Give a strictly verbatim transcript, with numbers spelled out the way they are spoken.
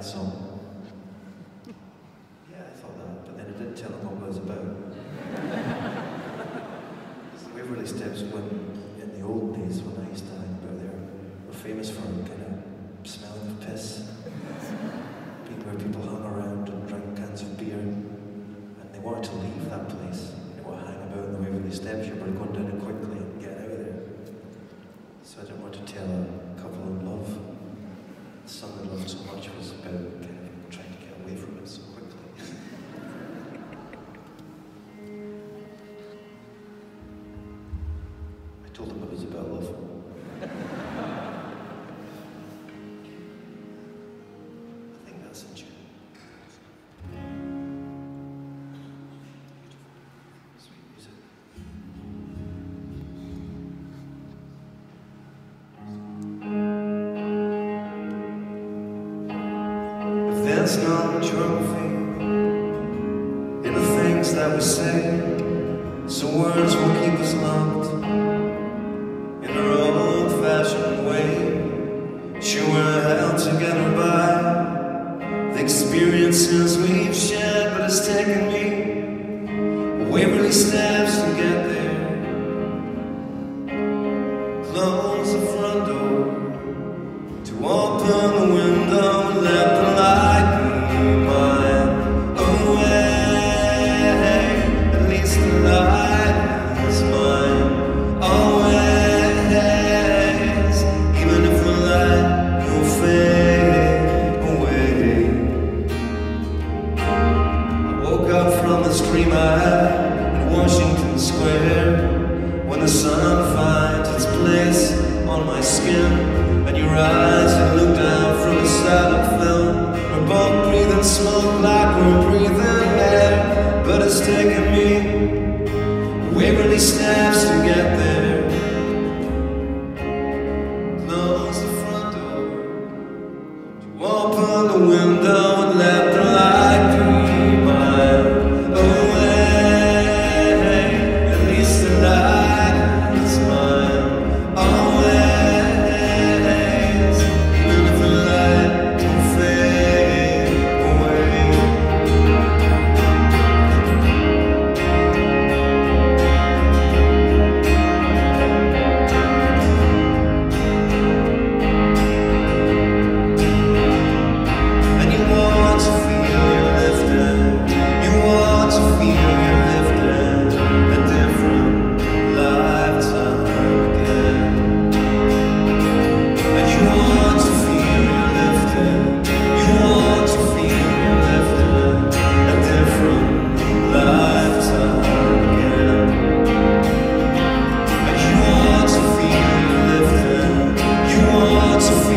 song. Yeah, I thought that, but then I didn't tell them what it was about. Waverley Steps, when, in the old days when I used to hang about there, were famous for kind of smelling of piss. Being where people hung around and drank cans of beer, and they wanted to leave that place. They wanted to hang about in the Waverley Steps, you were going down it quickly and get out of there. So I didn't want to tell a couple in love. The song I loved so much was about kind of trying to get away from it so quickly. I told them it was about love. I think that's in tune. Sweet music. There's no trophy in the things that we say, so words will keep us locked in our old-fashioned way. Sure, we're held together by the experiences we've shared, but it's taken me Waverley Steps to get there. Close the front door, to open the window and let the light be mine. Away, at least the light is mine. Always, even if the light will fade away. I woke up from this dream I had in Washington Square, when the sun finds its place on my skin, and your eyes that look down from the silent film. We're both breathing smoke like we're breathing air, but it's taken me Waverley Steps to get there. Close the front door, to open the window and let the light be mine. Away, at least the light is mine. Always, even if the light will fade away. And you want to feel you're lifted, you want to feel you're lifted, a different lifetime again. And you want to feel you're lifted, you want to feel you're lifted, a different lifetime again. And you want to feel you're lifted, you want to feel